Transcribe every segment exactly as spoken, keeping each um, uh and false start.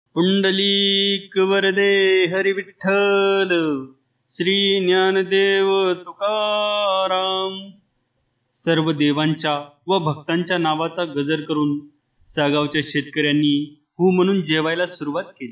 पुंडलीक वरदे हरी विठ्ठल, श्री ज्ञानदेव तुकाराम. सर्व देवांच्या व भक्तांच्या नावाचा गजर करून सागावच्या शेतकऱ्यांनी हू म्हणून जेवायला सुरुवात केली.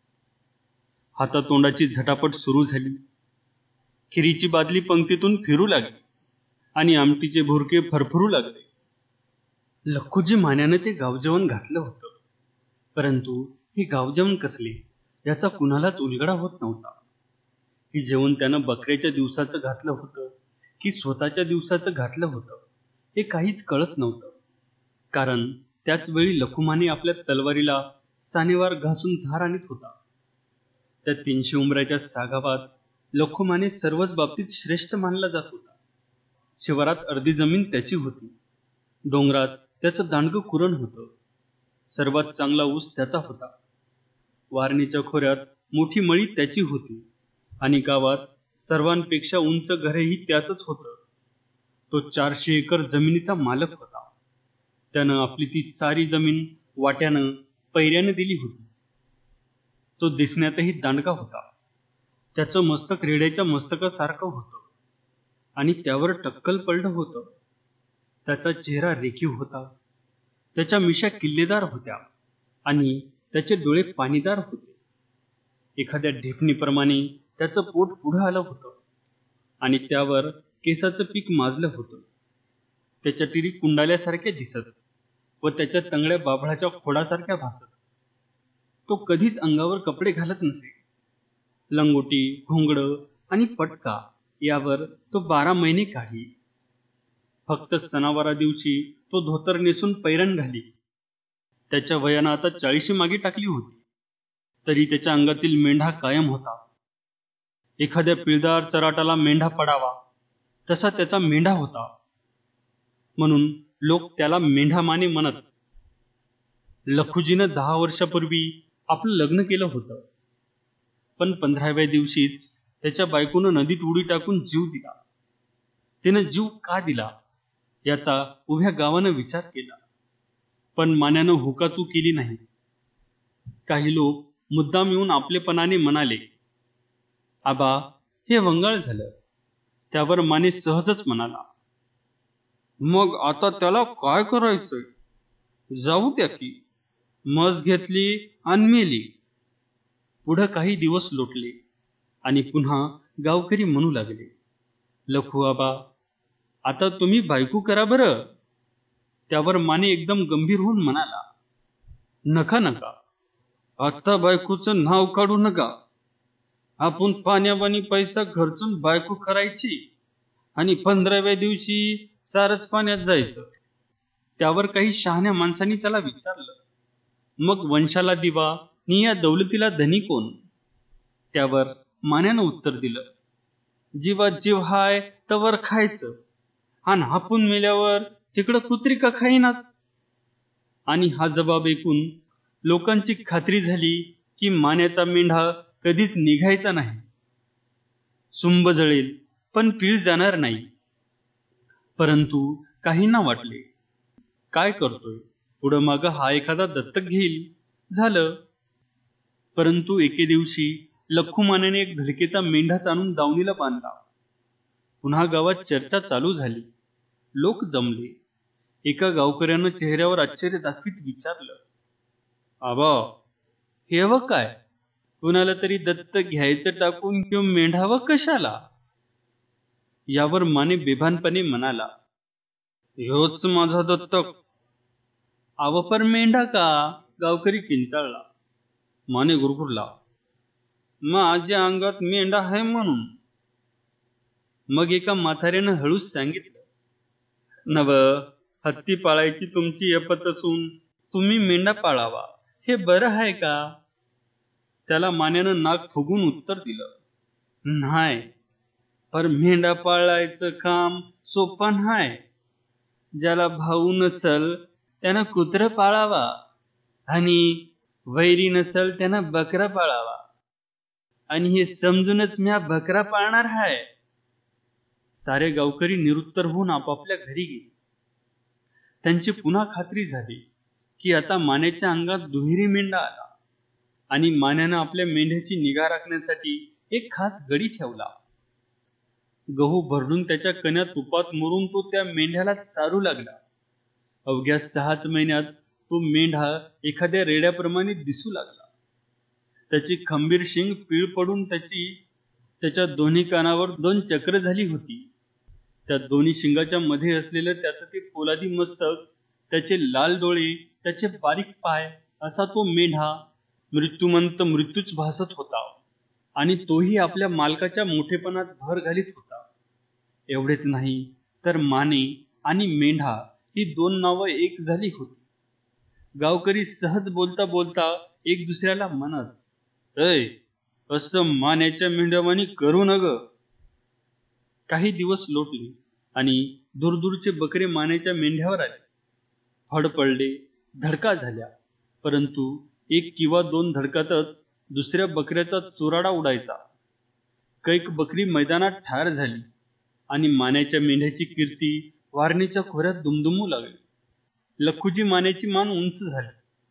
हातातोंडाची झटापट सुरू झाली. खिरीची बादली पंक्तीतून फिरू लागली आणि आमटीचे भुरके फरफरू लागले. लखुजी मान्याने ते गावजेवण घातलं होतं, परंतु हे गावजेवण कसले याचा कुणालाच उलगडा होत नव्हता. हे जेवण त्यानं बकऱ्याच्या दिवसाचं घातलं होतं की स्वतःच्या दिवसाचं घातलं होतं हे काहीच कळत नव्हतं. कारण त्याच वेळी लखुमाने आपल्या तलवारीला सानेवार घासून धार आणत होता. त्या तीनशे उमऱ्याच्या सागावात लखुमाने सर्वच बाबतीत श्रेष्ठ मानला जात होता. शिवारात अर्धी जमीन त्याची होती. डोंगरात त्याचं दांडगं कुरण होतं. सर्वात चांगला ऊस त्याचा होता. वारणीच्या खोऱ्यात मोठी मळी त्याची होती आणि गावात सर्वांपेक्षा उंच घरही त्याचंच होतं. तो चारशे एकर जमिनीचा मालक होता. त्यानं आपली ती सारी जमीन वाट्यानं पैऱ्यानं दिली होती. तो दिसण्यातही दांडगा होता. त्याचं मस्तक रेड्याच्या मस्तकासारखं होतं आणि त्यावर टक्कल पडलं होतं. त्याचा चेहरा रेखीव होता. त्याच्या मिशा किल्लेदार होत्या आणि त्याचे डोळे पाणीदार होते. एखाद्या ढेपणीप्रमाणे त्याचं पोट पुढं आलं होतं आणि त्यावर केसाचं पीक माजलं होतं. त्याच्या टिरी कुंडाल्यासारख्या दिसत व त्याच्या तंगड्या बाभळाच्या खोडासारख्या भासत. तो कधीच अंगावर कपडे घालत नसे. लंगोटी, घोंगडं आणि पटका यावर तो बारा महिने काढी. फक्त सणावारा दिवशी तो धोतर नेसून पैरण घाली. त्याच्या वयानं आता चाळीशी मागे टाकली होती, तरी त्याच्या अंगातील मेंढा कायम होता. एखाद्या पिळदार चराटाला मेंढा पडावा तसा त्याचा मेंढा होता, म्हणून लोक त्याला मेंढा माने म्हणत. लखुजीनं दहा वर्षापूर्वी आपलं लग्न केलं होतं, पण पंधराव्या दिवशीच त्याच्या बायकोनं नदीत उडी टाकून जीव दिला. तिनं जीव का दिला याचा उभ्या गावानं विचार केला, पण मान्यानं हुकाचू केली नाही. काही लोक मुद्दाम येऊन आपलेपणाने म्हणाले, आबा हे वंगाळ झालं. त्यावर माने सहजच म्हणाला, मग आता त्याला काय करायचंय, जाऊ द्या की. मस घेतली आणि मेली. पुढं काही दिवस लोटले आणि पुन्हा गावकरी म्हणू लागले, लखू आबा आता तुम्ही बायको करा बरं. त्यावर माने एकदम गंभीर होऊन म्हणाला, नका नका, आता बायकोचं नाव काढू नका. आपण पाण्यावानी पैसा खर्चून बायको करायची आणि पंधराव्या दिवशी सारच पाण्यात जायचं. त्यावर काही शहाण्या माणसांनी त्याला विचारलं, मग वंशाला दिवा नि या दौलतीला धनी कोण? त्यावर मान्यानं उत्तर दिलं, जीवात जीव हाय तवर खायचं आणि आपण मेल्यावर तिकडं कुत्री का खाईनात. आणि हा जबाब ऐकून लोकांची खात्री झाली की मान्याचा मेंढा कधीच निघायचा नाही. सुंब जळेल पण पीळ जाणार नाही. परंतु काहींना वाटले, काय करतोय, पुढं माग हा एखादा दत्तक घेईल, झालं. परंतु एके दिवशी लखुमान्याने एक धडकेचा मेंढाच आणून दावणीला बांधला. पुन्हा गावात चर्चा चालू झाली. लोक जमले. एका गावकऱ्यानं चेहऱ्यावर आश्चर्य दाखवीत विचारलं, आबा हे व काय, कुणाला तरी दत्तक घ्यायचं टाकून किंवा मेंढावं कशाला? यावर माने बेभानपणे म्हणाला, ह्योच माझा दत्तक. आव पर मेंढा का? गावकरी किंचाळला. माने गुरगुरला, माझ्या अंगात मेंढा आहे म्हणून. मग एका म्हाताऱ्यानं हळूच सांगितलं, नव, हत्ती पाळायची तुमची यपत असून तुम्ही मेंढा पाळावा हे बरं आहे का? त्याला मान्यानं नाक फुगून उत्तर दिलं, नाही, पर मेंढा पाळायचं काम सोपं नाही. ज्याला भाऊ नसल त्यानं कुत्र पाळावा आणि वैरी नसल त्यानं बकरा पाळावा, आणि हे समजूनच म्या बकरा पाळणार आहे. सारे गावकरी निरुत्तर होऊन आपापल्या घरी गेले. त्यांची पुन्हा खात्री झाली की आता मानेच्या अंगात दुहेरी मेंढा आला आणि मान्यानं आपल्या मेंढ्याची निगा राखण्यासाठी एक खास गडी ठेवला. गहू भरडून त्याच्या कण्या तुपात मुरून तो त्या मेंढ्याला चारू लागला. अवघ्या सहाच महिन्यात तो मेंढा एखाद्या रेड्याप्रमाणे दिसू लागला. त्याची खंबीर शिंग पीळ पडून त्याची त्याच्या दोन्ही कानावर दोन चक्र झाली होती. त्या दोन्ही शिंगाच्या मध्ये असलेलं त्याचं ते पोलादी मस्तक, त्याचे लाल डोळे, त्याचे बारीक पाय, असा तो मेंढा मृत्यूमंत मृत्यूच भासत होता. आणि तोही आपल्या मालकाच्या मोठेपणात भर घालीत होता. एवढेच नाही तर माने आणि मेंढा ही दोन नावं एक झाली होती. गावकरी सहज बोलता बोलता एक दुसऱ्याला म्हणत, "अय, असं मान्याच्या मेंढ्यावानी करू न ग." काही दिवस लोटले आणि दूरदूरचे बकरे मानेच्या मेंढ्यावर आले. फड पडले, धडका झाल्या, परंतु एक किंवा दोन धडकातच दुसऱ्या बकऱ्याचा चुराडा उडायचा. कैक बकरी मैदानात ठार झाली आणि मान्याच्या मेंढ्याची कीर्ती वारणीच्या खोऱ्यात दुमदुमू लागली. लखुजी मानेची मान उंच झाली.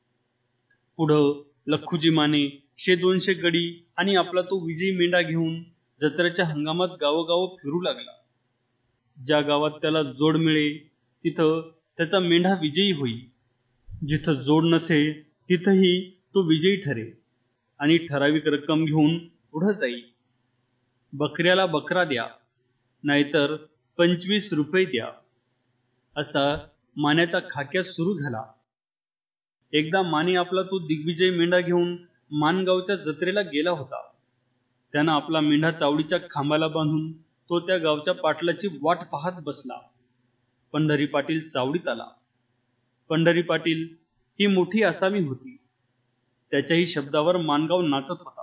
पुढं लखुजी माने शे दोनशे गडी आणि आपला तो विजयी मेंढा घेऊन जत्रेच्या हंगामात गावोगाव फिरू लागला. ज्या गावात त्याला जोड मिळे तिथं त्याचा मेंढा विजयी होई. जिथं जोड नसे तिथंही तो विजयी ठरे आणि ठराविक रक्कम घेऊन पुढं जाई. बकऱ्याला बकरा द्या, नाहीतर पंचवीस रुपये द्या, असा मान्याचा खाक्या सुरू झाला. एकदा माने आपला तो दिग्विजय मेंढा घेऊन मानगावच्या जत्रेला गेला होता. त्यानं आपला मेंढा चावडीच्या खांबाला बांधून तो त्या गावच्या पाटलाची वाट पाहत बसला. पंढरी पाटील चावडीत आला. पंढरी पाटील ही मोठी आसामी होती. त्याच्याही शब्दावर मानगाव नाचत होता.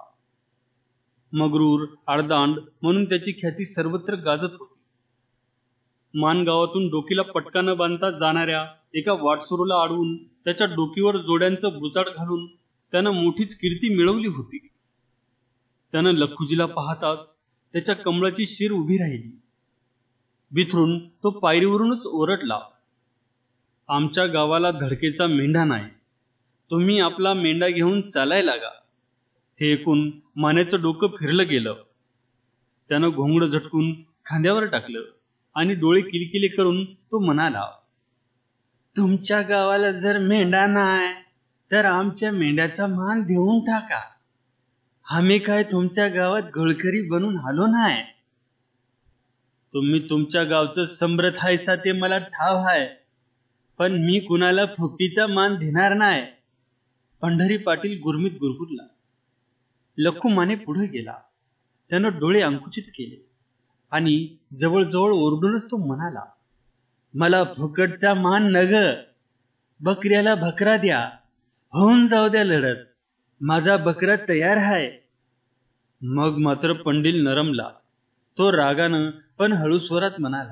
मगरूर आडदांड म्हणून त्याची ख्याती सर्वत्र गाजत होती. मानगावातून डोकीला पटका न बांधता जाणाऱ्या एका वाटसरूला अडवून त्याच्या डोकीवर जोड्यांचं बुचाड घालून त्यानं मोठीच कीर्ती मिळवली होती. त्यानं लखुजीला पाहताच त्याच्या कमळाची शिर उभी राहिली. बिथरून तो पायरीवरूनच ओरडला, "आमच्या गावाला धडकेचा मेंढा नाही, तुम्ही आपला मेंढा घेऊन चालायला लागा." हे ऐकून मानेचं डोकं फिरलं गेलं. त्यानं घोंगडं झटकून खांद्यावर टाकलं आणि डोळे किलकिले करून तो म्हणाला, "तुमच्या गावाला जर मेंढा नाही तर आमच्या मेंढ्याचा मान देऊन टाका. आम्ही काय तुमच्या गावात घोळकरी बनून आलो नाही. तुम्ही तुमच्या गावचं सम्रत हायसा ते मला ठाव आहे, पण मी कुणाला फुकटीचा मान देणार नाही." पंढरी पाटील गुरमीत गुरगुरला. लखू माने पुढे गेला. त्यानं डोळे अंकुचित केले आणि जवळजवळ ओरडूनच तो म्हणाला, "मला फुकटचा मान नग, बकऱ्याला बकरा द्या, होऊन जाऊ द्या लढत, माझा बकरा तयार आहे." मग मात्र पंडील नरमला. तो रागानं पण हळू स्वरात म्हणाला,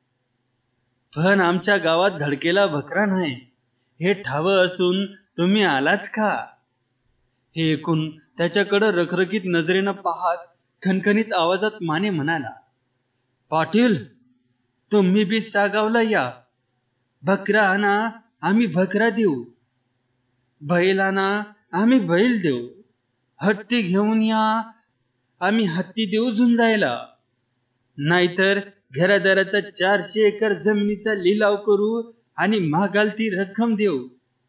"पण आमच्या गावात धडकेला बकरा नाही हे ठावं असून तुम्ही आलाच का?" हे ऐकून त्याच्याकडं रखरखीत नजरेनं पाहत खणखणीत आवाजात माने म्हणाला, "पाटील, तुम्ही बी सागावला या. बकरा आणा, आम्ही बकरा देऊ. बैल आणा, आम्ही बैल देऊ. हत्ती घेऊन या, आम्ही हत्ती देऊ झुंजायला. नाहीतर घरादाराचा चारशे एकर जमिनीचा लिलाव करू आणि महागाल ती रक्कम देऊ."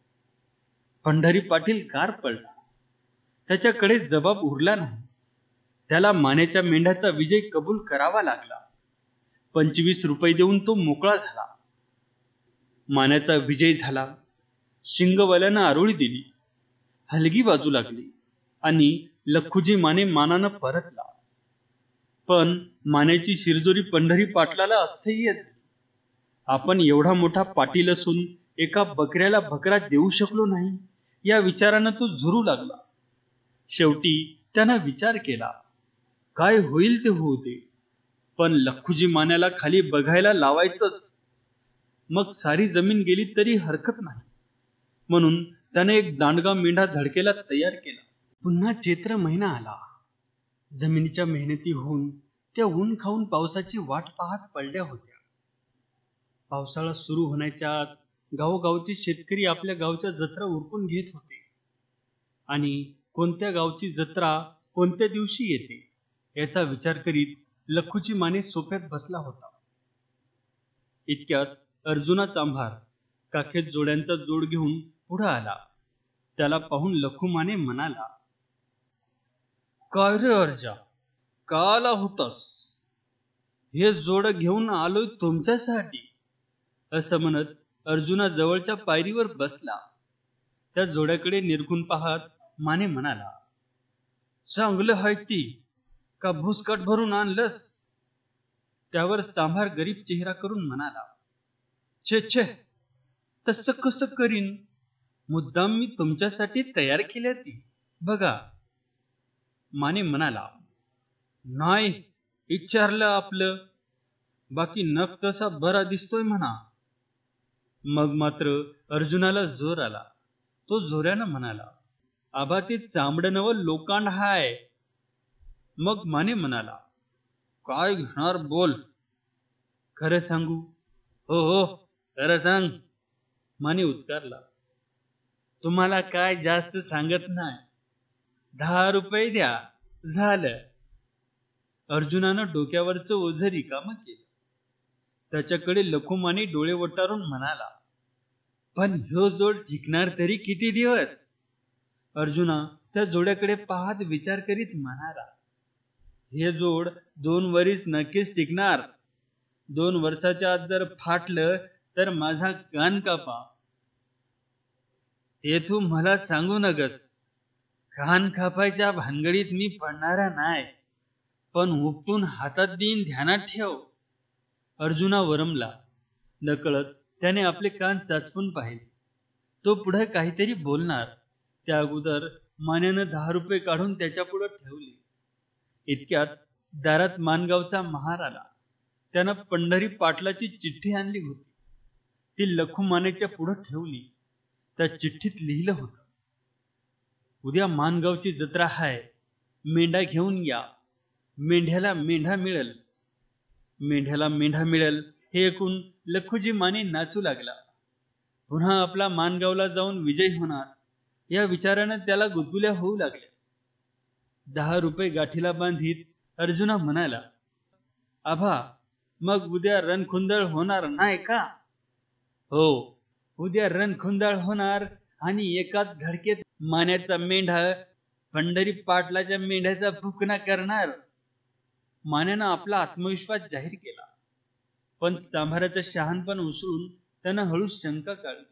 पंढरी पाटील गार पडला. त्याच्याकडे जबाब उरला नाही. त्याला मानेच्या मेंढ्याचा विजय कबूल करावा लागला. पंचवीस रुपये देऊन तो मोकळा झाला. मान्याचा विजय झाला. शिंगवाल्यानं आरोळी दिली, हलगी बाजू लागली आणि लखुजी माने मानानं परतला. पण मानेची शिरजोरी पंढरी पाटलाला असह्य झाली. आपण एवढा मोठा पाटील असून एका बकऱ्याला बकरा देऊ शकलो नाही या विचारानं तो झुरू लागला. शेवटी त्यानं विचार केला, काय होईल ते होऊ दे, पण लखुजी मान्याला खाली बघायला लावायचंच. मग सारी जमीन गेली तरी हरकत नाही. म्हणून त्याने एक दांडगा मेंढा धडकेला तयार केला. पुन्हा चैत्र महिना आला. जमिनीच्या मेहनती होऊन त्या ऊन खाऊन पावसाची वाट पाहत पडल्या होत्या. पावसाळा सुरू होण्याच्या आत गावोगावचे शेतकरी आपल्या गावच्या जत्रा उरकून घेत होते आणि कोणत्या गावची जत्रा कोणत्या दिवशी येते याचा विचार करीत लखूची माने सोफ्यात बसला होता. इतक्यात अर्जुना चांभार काखेत जोड्यांचा जोड घेऊन पुढे आला. त्याला पाहून लखू माने म्हणाला, काय रे अर्जा, का आला होतास? हे जोड घेऊन आलोय तुमच्यासाठी, असं म्हणत अर्जुना जवळच्या पायरीवर बसला. त्या जोड्याकडे निरखून पाहत माने म्हणाला, चांगलं हाय ती का भुसकाट भरून आणलंस? त्यावर चांभार गरीब चेहरा करून म्हणाला, छे छे, तसं कसं करीन, मुद्दाम मी तुमच्यासाठी तयार केल्या ती बघा. माने म्हणाला, नाही, विचारलं आपलं, बाकी नख तसा बरा दिसतोय म्हणा. मग मात्र अर्जुनाला जोर आला. तो जोऱ्यानं म्हणाला, आबा ते चांबड नव लोकांड हाय. मग माने म्हणाला, काय घेणार बोल. खरं सांगू? हो हो, खरं सांग, माने उत्कारला. तुम्हाला काय जास्त सांगत नाही, दहा रुपये द्या, झालं. अर्जुनानं डोक्यावरचं ओझं रिकामं केलं. त्याच्याकडे लखुमाने डोळे वटारून म्हणाला, पण ह्यो जोड टिकणार तरी किती दिवस? अर्जुना त्या जोड्याकडे पाहत विचार करीत म्हणाला, हे जोड दोन वरीस नक्कीच टिकणार. दोन वर्षाच्या आत जर फाटलं तर माझा कान कापा. ते तू मला सांगू नगस. कान कापायच्या भानगडीत मी पडणारा नाही, पण उपटून हातात देईन, ध्यानात ठेव. अर्जुना वरमला. नकळत त्याने आपले कान चाचपून पाहिले. तो पुढे काहीतरी बोलणार त्या अगोदर मान्यानं दहा रुपये काढून त्याच्या पुढे ठेवले. इतक्यात दारात मानगावचा महार आला. त्यानं पंढरी पाटलाची चिठ्ठी आणली होती. ती लखू मानेच्या पुढे ठेवली. त्या चिठ्ठीत लिहिलं होतं, उद्या मानगावची जत्रा हाय, मेंढा घेऊन या. मेंढ्याला मेंढा मिळेल. मेंढ्याला मेंढा मिळेल हे ऐकून लखुजी माने नाचू लागला. पुन्हा आपला मानगावला जाऊन विजयी होणार या विचारानं त्याला गुदगुल्या होऊ लागल्या. दहा रुपये गाठीला बांधीत अर्जुना म्हणाला, आभा, मग उद्या रणखुंदळ होणार नाही का? हो, उद्या रणखुंदळ होणार आणि एकाच धडकेत मान्याचा मेंढा पंढरी पाटलाच्या मेंढ्याचा फुकणा करणार. मान्यानं आपला आत्मविश्वास जाहीर केला. पण चांभाराचं शहाणपण उसळून त्यानं हळूच शंका काढली.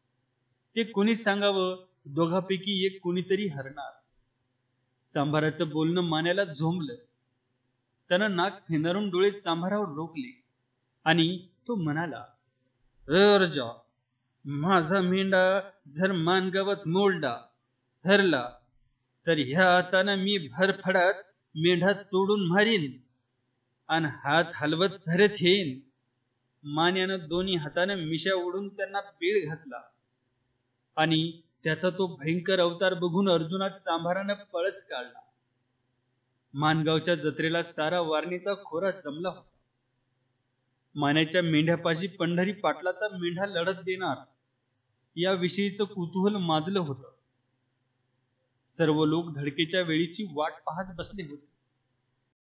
ते कोणी सांगावं, दोघापैकी एक कोणीतरी हरणार. चांभाराचं बोलणं मान्याला झोंबलं. त्यानं नाक फेनारून डोळे चांभारावर रोखले आणि तो म्हणाला, अर्जा, माझा मेंढा जर मानगावात मोडला हरला तर ह्या हातानं मी भरफडात मेंढा तोडून मारीन आणि हात हलवत परत येईन. मान्यानं दोन्ही हाताने मिशा ओढून त्यांना बीळ घातला आणि त्याचा तो भयंकर अवतार बघून अर्जुनात चांभारानं पळच काढला. मानगावच्या जत्रेला सारा वारणीचा खोरा जमला होता. मान्याच्या मेंढ्यापाशी पंढरी पाटलाचा मेंढा लढत देणार या विषयीचं कुतूहल माजलं होतं. सर्व लोक धडकेच्या वेळीची वाट पाहत बसले होते.